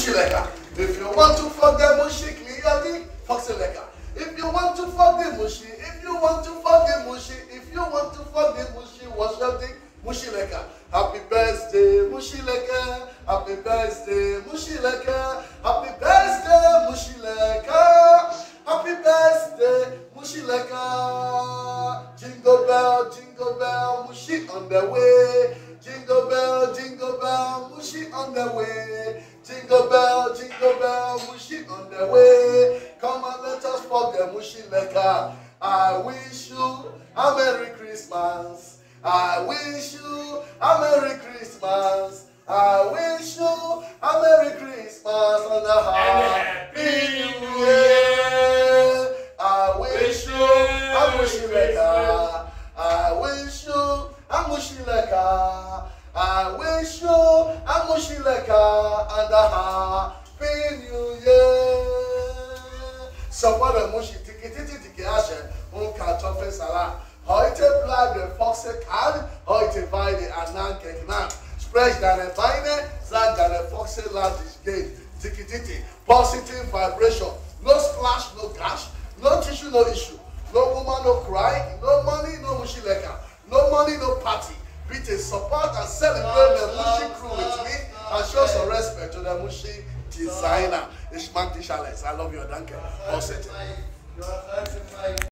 Mushileka. If you want to fuck the mushi clearly, Foxileka. If you want to fuck the mushi, if you want to fuck the mushi, if you want to fuck the mushi, what's your thing? Mushileka. Happy birthday, Mushileka. Happy birthday, Mushileka. Happy birthday, Mushileka. Happy birthday, Mushileka. Jingle bell, Mushi on the way. Jingle bell, Mushi on the way. Jingle bell, Mushi on the way. Come and let us fuck the Mushileka. I wish you a Merry Christmas. I wish you a Merry Christmas. I wish you a Merry Christmas and a Happy New Year. I wish you a Mushileka. I wish you a Mushileka. I wish you a Mushileka and a Happy New Year. So what a mushi tiki ashe unka tofe sala. Heute bleibt der Foxe kann, heute weide Ananke knapp. Sprech deine Beine, sag deine Foxe lass dich gehen. Tiki positive vibration. No splash, no cash, no tissue, no issue. No woman, no cry, no money, no Mushileka. No money, no party. Beat a support and celebrate the Mushi crew with me and show some respect to the Mushi designer. Ishmak Dishales. I love you, danke.